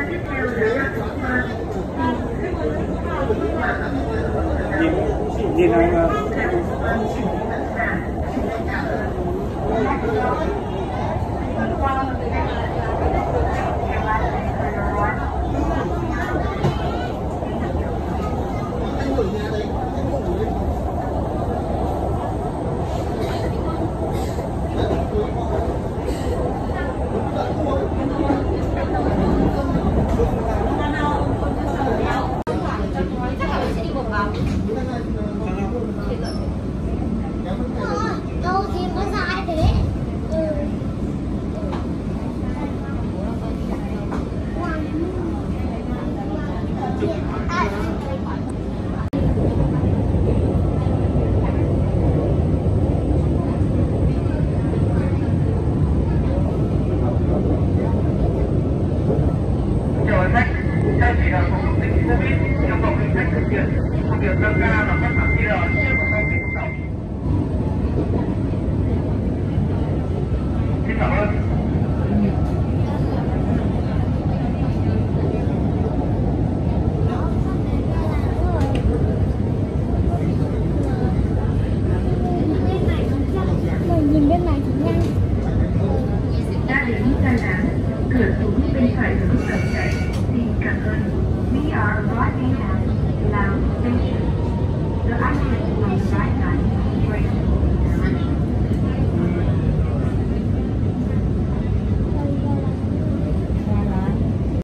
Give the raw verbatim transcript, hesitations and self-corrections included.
nhìn nhìn là đâu gì mà dài thế. Chào khách, theo chỉ đạo phòng chống dịch Covid, yêu cầu hành khách thực hiện thông điệp năm K và các mã quy rờ trước và sau khi xuống tàu. Xin cảm ơn. Nhìn bên này thì nhanh. Đã đến Đà Nẵng, cửa xuống bên phải hướng dòng chảy. Xin cảm ơn. We are arriving at Lao Station. The exit on the right side is straight.